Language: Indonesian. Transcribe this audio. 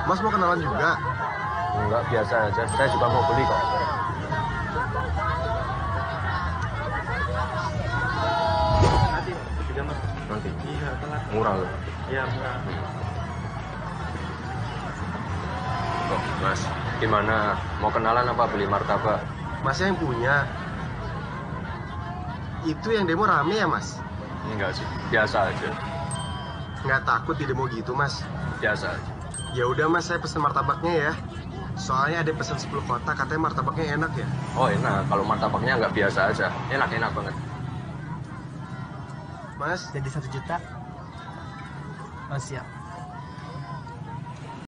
Mas mau kenalan juga? Enggak, biasa aja. Saya juga mau beli kok. Nanti juga mas. Nanti. Iya telat. Murah loh. Iya murah. Kok, Mas, gimana? Mau kenalan apa beli martabak? Masnya yang punya. Itu yang demo rame ya, Mas? Enggak sih, biasa aja. Nggak takut di demo gitu, Mas? Biasa aja. Ya udah, Mas, saya pesen martabaknya ya. Soalnya ada pesan 10 kotak, katanya martabaknya enak ya. Oh enak, kalau martabaknya nggak biasa aja. Enak banget. Mas, Jadi 1 juta. Oh siap.